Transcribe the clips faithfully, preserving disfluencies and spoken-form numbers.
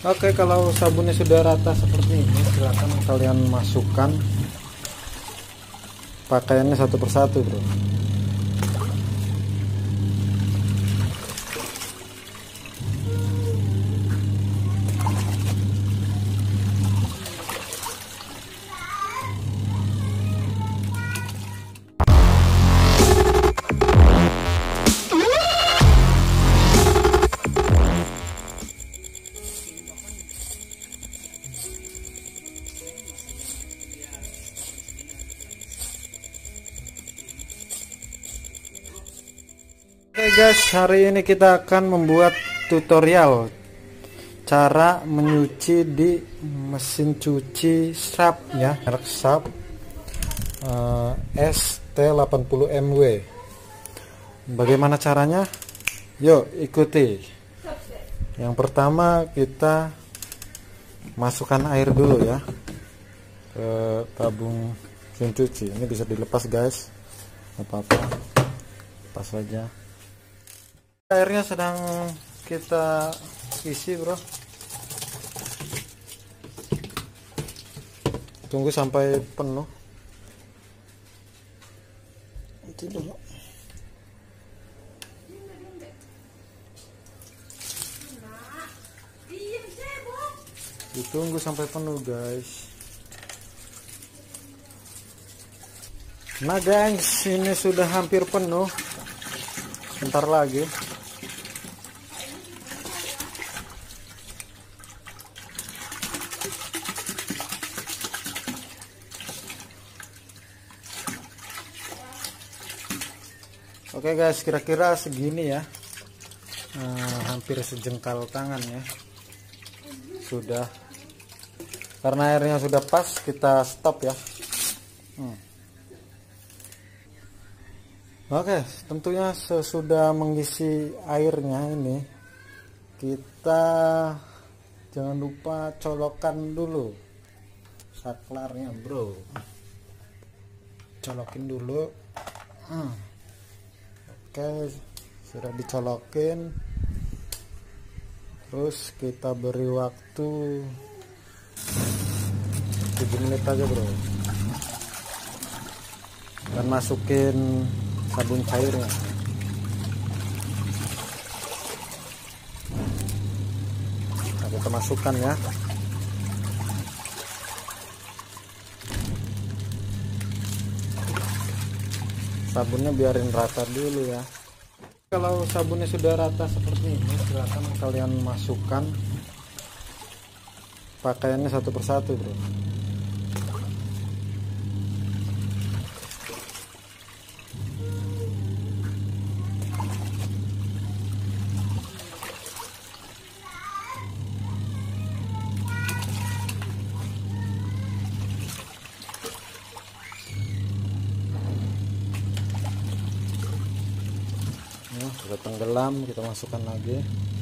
Oke, kalau sabunnya sudah rata seperti ini, silakan kalian masukkan pakaiannya satu persatu, bro. Oke guys, hari ini kita akan membuat tutorial cara menyuci di mesin cuci Sharp ya, merek Sharp uh, S T delapan puluh M W. Bagaimana caranya? Yuk ikuti. Yang pertama kita masukkan air dulu ya ke tabung mesin cuci. Ini bisa dilepas guys, apa-apa, lepas saja. Airnya sedang kita isi, bro. Tunggu sampai penuh. Itu dulu. Ditunggu sampai penuh, guys. Nah, guys, ini sudah hampir penuh. Bentar lagi. Oke guys, kira-kira segini ya, nah, hampir sejengkal tangan ya. Sudah, karena airnya sudah pas, kita stop ya. hmm. Oke, tentunya sesudah mengisi airnya ini, kita jangan lupa colokkan dulu saklarnya, bro. Colokin dulu. hmm. Oke, sudah dicolokin. Terus kita beri waktu tujuh menit aja, bro. Dan masukin sabun cairnya. Nah, kita masukkan ya. Sabunnya biarin rata dulu ya. Kalau sabunnya sudah rata seperti ini, silakan kalian masukkan pakaiannya satu persatu, bro. Sudah tenggelam, kita masukkan lagi.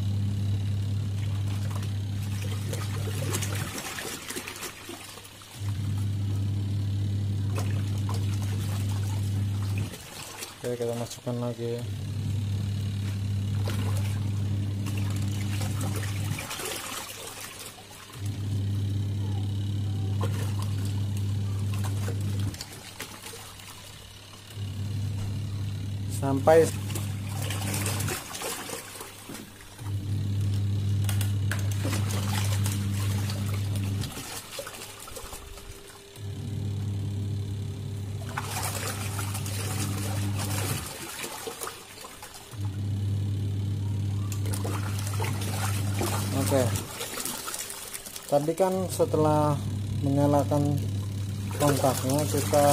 Oke, kita masukkan lagi. Sampai Oke, tadi kan setelah menyalakan kontaknya, kita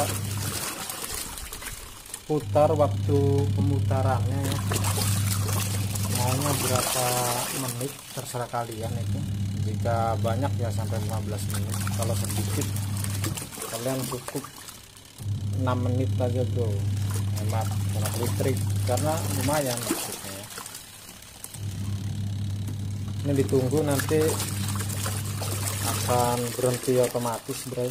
putar waktu pemutarannya ya. Maunya berapa menit terserah kalian itu. Jika banyak ya sampai lima belas menit. Kalau sedikit kalian cukup enam menit aja, bro. Hemat hemat listrik karena lumayan listriknya. Ini ditunggu, nanti akan berhenti otomatis, bro.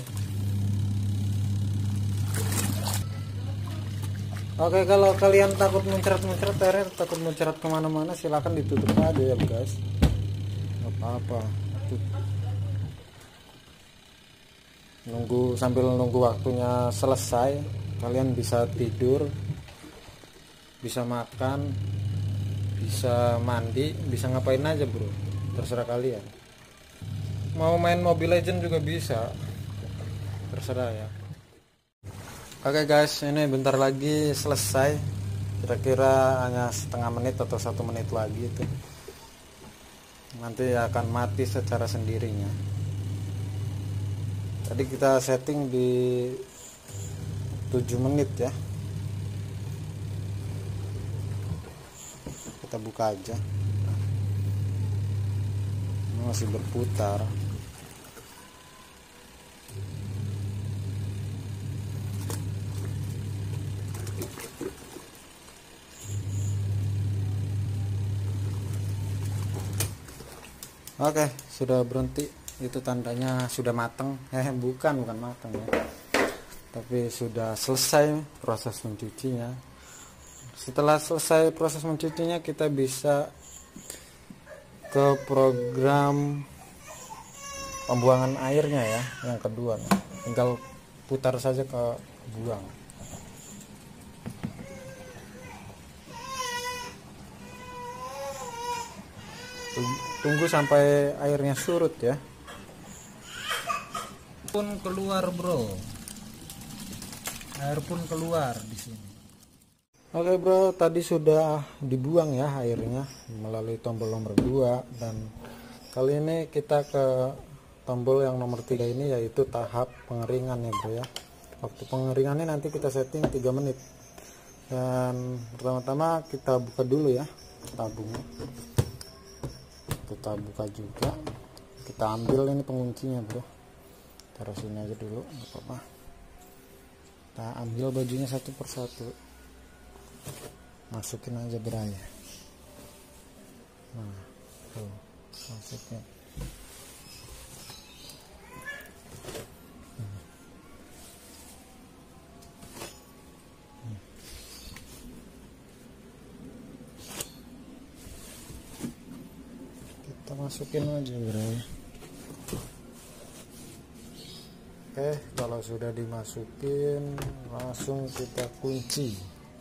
Oke, kalau kalian takut muncrat-muncrat airnya, takut muncrat kemana-mana, silahkan ditutup aja ya guys, nggak apa-apa. nunggu sambil nunggu waktunya selesai, kalian bisa tidur, bisa makan, bisa mandi, bisa ngapain aja bro, terserah kalian. Mau main Mobile Legend juga bisa, terserah ya. Oke guys, ini bentar lagi selesai, kira-kira hanya setengah menit atau satu menit lagi itu nanti akan mati secara sendirinya. Tadi kita setting di tujuh menit ya. Kita buka aja. Masih berputar. Oke, sudah berhenti. Itu tandanya sudah matang. Eh bukan bukan matang ya, tapi sudah selesai proses mencucinya. Setelah selesai proses mencucinya, kita bisa ke program pembuangan airnya ya, yang kedua. Tinggal putar saja ke buang. Tunggu sampai airnya surut ya. Pun keluar bro, air pun keluar di sini. Oke bro, tadi sudah dibuang ya airnya melalui tombol nomor dua, dan kali ini kita ke tombol yang nomor tiga ini, yaitu tahap pengeringan ya bro ya. Waktu pengeringannya nanti kita setting tiga menit. Dan pertama-tama kita buka dulu ya tabungnya. Kita buka juga, kita ambil ini penguncinya bro, taruh sini aja dulu, nggak apa-apa. Kita ambil bajunya satu persatu, masukin aja beranya. Nah tuh masukin. Kita masukin aja bro. Oke, kalau sudah dimasukin langsung kita kunci.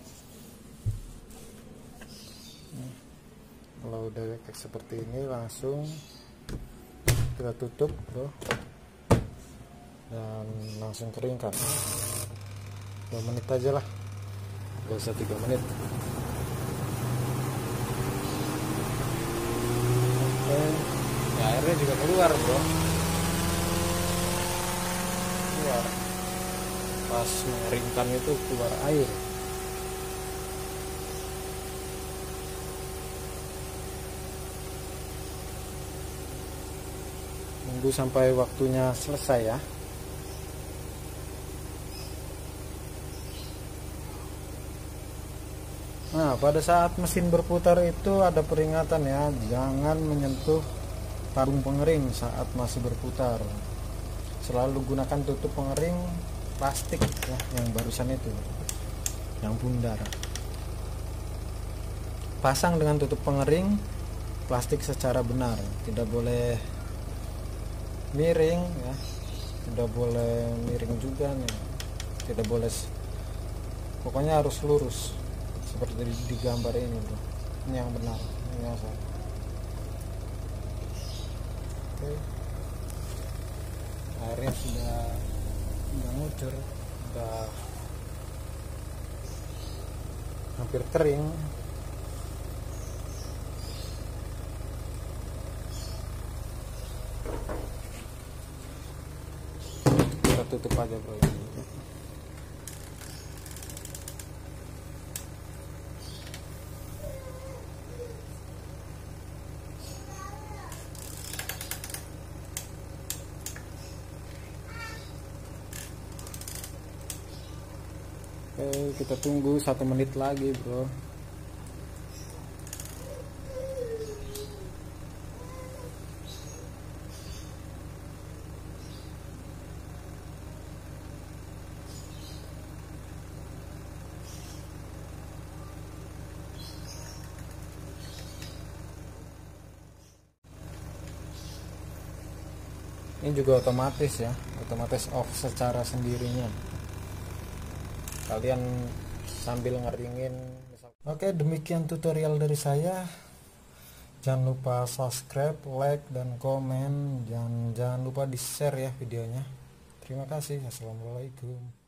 Kalau udah kayak seperti ini langsung kita tutup bro, dan langsung keringkan. Dua menit aja lah, gak usah tiga menit. Oke, ya, airnya juga keluar bro, keluar pas mengeringkan itu, keluar air. Tunggu sampai waktunya selesai ya. Nah, pada saat mesin berputar itu ada peringatan ya, jangan menyentuh tabung pengering saat masih berputar. Selalu gunakan tutup pengering plastik ya, yang barusan itu, yang bundar. Pasang dengan tutup pengering plastik secara benar, tidak boleh miring ya, tidak boleh miring juga nih, tidak boleh, pokoknya harus lurus seperti di gambar ini bro. Ini yang benar, ini yang salah. Oke, airnya sudah sudah ngucur, sudah hampir kering. Kita tutup aja bro ini. Oke, kita tunggu satu menit lagi bro. Ini juga otomatis ya, otomatis off secara sendirinya, kalian sambil ngeringin. Oke, demikian tutorial dari saya. Jangan lupa subscribe, like, dan komen. Jangan jangan lupa di share ya videonya. Terima kasih. Assalamualaikum.